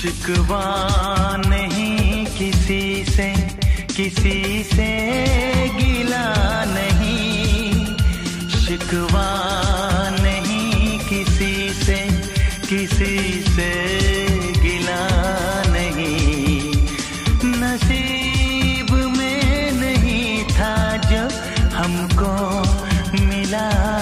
शिकवा नहीं किसी से गिला नहीं, शिकवा नहीं किसी से गिला नहीं। नसीब में नहीं था जो हमको मिला